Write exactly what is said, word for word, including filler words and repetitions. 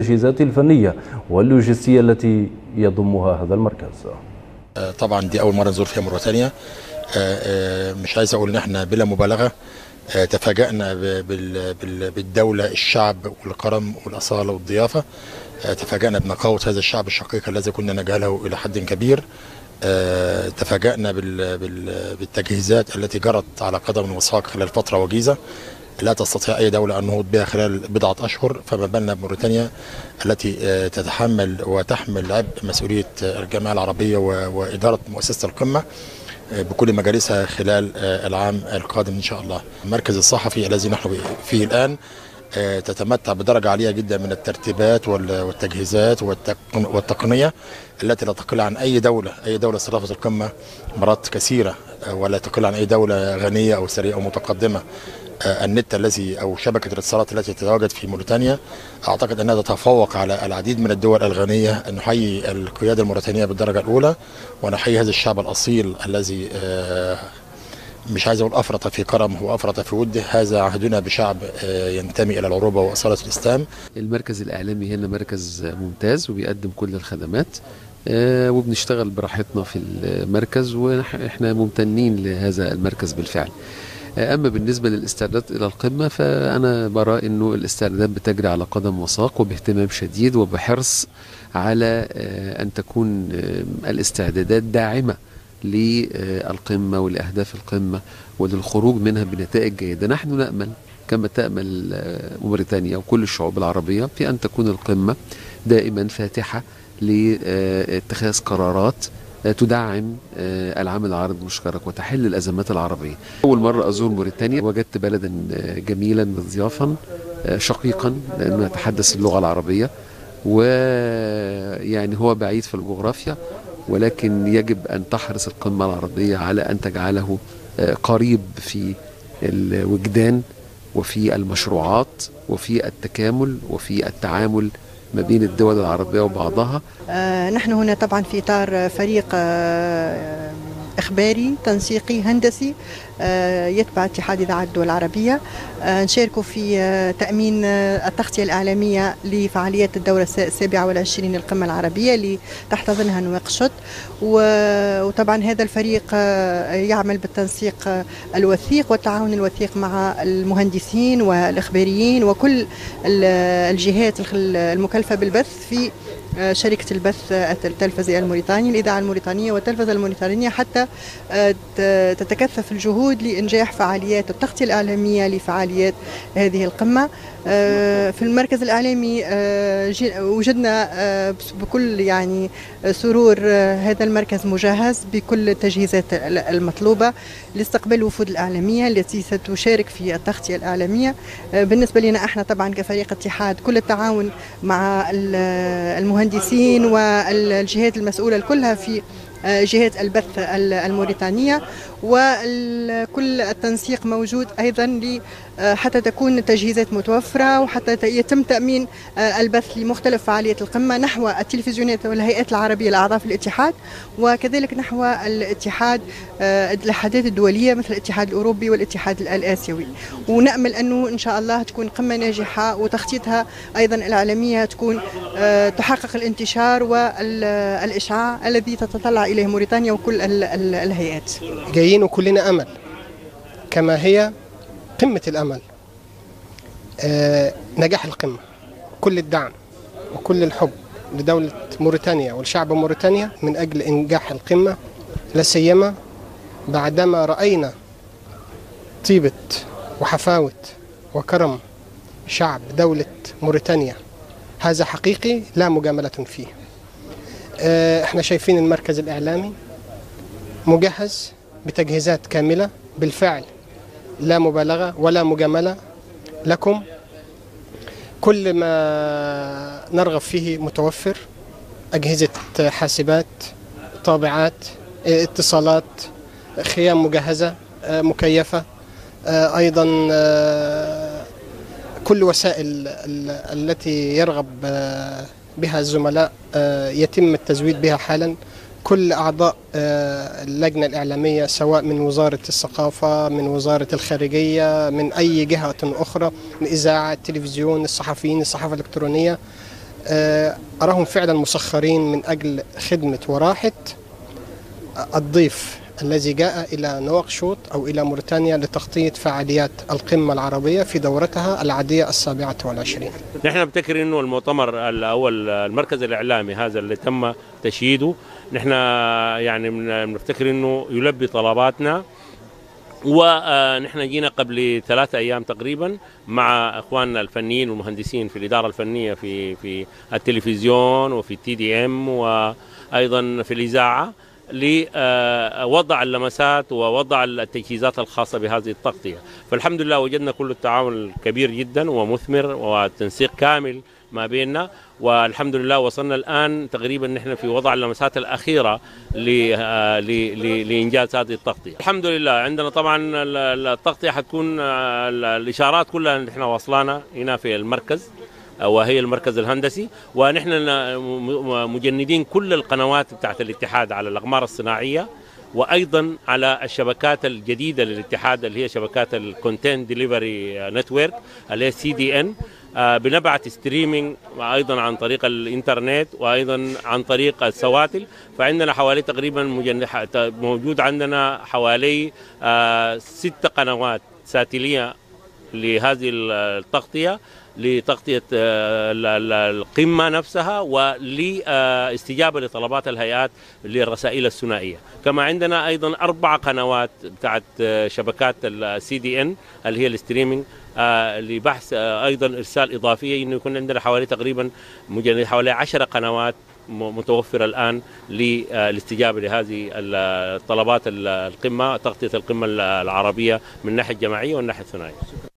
التجهيزات الفنية واللوجستية التي يضمها هذا المركز. طبعا دي أول مرة نزور فيها موريتانيا، مش عايز أقول إن احنا بلا مبالغة تفاجأنا بالدولة، الشعب والكرم والأصالة والضيافة. تفاجأنا بنقاوة هذا الشعب الشقيق الذي كنا نجهله إلى حد كبير. تفاجأنا بالتجهيزات التي جرت على قدم وساق خلال فترة وجيزة لا تستطيع أي دولة أن نهوض بها خلال بضعة أشهر، فما بالنا بموريتانيا التي تتحمل وتحمل عبء مسؤولية الجامعة العربية وإدارة مؤسسة القمة بكل مجالسها خلال العام القادم إن شاء الله. المركز الصحفي الذي نحن فيه الآن تتمتع بدرجة عالية جدا من الترتيبات والتجهيزات والتقنية التي لا تقل عن أي دولة أي دولة استضافت القمة مرات كثيرة، ولا تقل عن أي دولة غنية أو ثرية أو متقدمة. النت الذي أو شبكة الاتصالات التي تتواجد في موريتانيا أعتقد أنها تتفوق على العديد من الدول الغنية. نحيي القيادة الموريتانية بالدرجة الأولى، ونحيي هذا الشعب الأصيل الذي مش عايز أقول أفرط في كرمه وأفرط في وده. هذا عهدنا بشعب ينتمي إلى العروبة وأصالة الإسلام. المركز الإعلامي هنا مركز ممتاز وبيقدم كل الخدمات، وبنشتغل براحتنا في المركز، وإحنا ممتنين لهذا المركز بالفعل. أما بالنسبة للاستعداد إلى القمة فأنا برى أنه الاستعدادات بتجري على قدم وساق وباهتمام شديد وبحرص على أن تكون الاستعدادات داعمة للقمة ولأهداف القمة وللخروج منها بنتائج جيدة. نحن نأمل كما تأمل موريتانيا وكل الشعوب العربية في أن تكون القمة دائما فاتحة لاتخاذ قرارات تدعم العمل العربي المشترك وتحل الأزمات العربية. أول مرة أزور موريتانيا وجدت بلدا جميلا مضيافا شقيقا لأنه يتحدث اللغة العربية، ويعني هو بعيد في الجغرافيا، ولكن يجب أن تحرص القمة العربية على أن تجعله قريب في الوجدان وفي المشروعات وفي التكامل وفي التعامل ما بين الدول العربية وبعضها. آه نحن هنا طبعا في إطار فريق آه إخباري تنسيقي هندسي آه يتبع اتحاد إذاعة الدول العربية. آه نشاركوا في آه تأمين آه التغطية الإعلامية لفعاليات الدورة السابعة والعشرين للقمة العربية اللي تحتضنها نواقشت، وطبعا هذا الفريق آه يعمل بالتنسيق آه الوثيق والتعاون الوثيق مع المهندسين والإخباريين وكل الجهات المكلفة بالبث في شركة البث التلفزيونية الموريتانية، الإذاعة الموريتانية والتلفزة الموريتانية، حتى تتكثف الجهود لإنجاح فعاليات التغطية الإعلامية لفعاليات هذه القمة. في المركز الإعلامي وجدنا بكل يعني سرور هذا المركز مجهز بكل التجهيزات المطلوبة لاستقبال الوفود الإعلامية التي ستشارك في التغطية الإعلامية. بالنسبة لنا احنا طبعا كفريق اتحاد كل التعاون مع المهندسين والجهات المسؤولة كلها في جهات البث الموريتانية، وكل التنسيق موجود أيضا حتى تكون التجهيزات متوفرة وحتى يتم تأمين البث لمختلف فعاليات القمة نحو التلفزيونات والهيئات العربية الأعضاء في الاتحاد، وكذلك نحو الاتحاد الاتحادات الدولية مثل الاتحاد الأوروبي والاتحاد الآسيوي. ونأمل أنه إن شاء الله تكون قمة ناجحة وتخطيطها أيضا الإعلامية تكون تحقق الانتشار والإشعاع الذي تتطلع إليه موريتانيا وكل الهيئات. جايين وكلنا أمل كما هي قمة الأمل آه نجاح القمة. كل الدعم وكل الحب لدولة موريتانيا والشعب موريتانيا من أجل إنجاح القمة، لا سيما بعدما رأينا طيبة وحفاوة وكرم شعب دولة موريتانيا. هذا حقيقي لا مجاملة فيه. آه احنا شايفين المركز الإعلامي مجهز بتجهيزات كاملة بالفعل، لا مبالغة ولا مجاملة لكم. كل ما نرغب فيه متوفر: أجهزة حاسبات، طابعات، اتصالات، خيام مجهزة مكيفة، أيضا كل وسائل التي يرغب بها الزملاء يتم التزويد بها حالا. كل أعضاء اللجنة الإعلامية سواء من وزارة الثقافة، من وزارة الخارجية، من أي جهة أخرى، الإذاعة، التلفزيون، الصحفيين، الصحافة الإلكترونية، أراهم فعلا مسخرين من أجل خدمة وراحة الضيف الذي جاء إلى نواكشوط أو إلى موريتانيا لتغطية فعاليات القمة العربية في دورتها العادية السابعة والعشرين. نحن نفتكر أنه المؤتمر الأول المركز الإعلامي هذا اللي تم تشييده، نحن يعني نفتكر أنه يلبي طلباتنا، ونحن جينا قبل ثلاثة أيام تقريبا مع إخواننا الفنيين والمهندسين في الإدارة الفنية في في التلفزيون وفي التي دي ام وأيضا في الإذاعة لوضع اللمسات ووضع التجهيزات الخاصة بهذه التغطية. فالحمد لله وجدنا كل التعاون كبير جدا ومثمر والتنسيق كامل ما بيننا، والحمد لله وصلنا الآن تقريبا نحن في وضع اللمسات الأخيرة لإنجاز هذه التغطية. الحمد لله عندنا طبعا التغطية حتكون الإشارات كلها نحن وصلانا هنا في المركز وهي المركز الهندسي، ونحن مجندين كل القنوات بتاعت الاتحاد على الأقمار الصناعية، وأيضا على الشبكات الجديدة للاتحاد اللي هي شبكات الكونتنت ديليفري نتورك اللي هي سي دي ان. بنبعت ستريمينج أيضا عن طريق الإنترنت وأيضا عن طريق السواتل. فعندنا حوالي تقريبا موجود عندنا حوالي ست قنوات ساتلية لهذه التغطية، لتغطية القمة نفسها ولاستجابة لطلبات الهيئات للرسائل الثنائية. كما عندنا أيضا أربع قنوات بتاعت شبكات السي دي ان اللي هي الستريمينج لبحث أيضا إرسال إضافية، إنه يكون عندنا حوالي تقريبا حوالي عشر قنوات متوفرة الآن للاستجابة لهذه الطلبات القمة، تغطية القمة العربية من الناحية الجماعية والناحية الثنائية.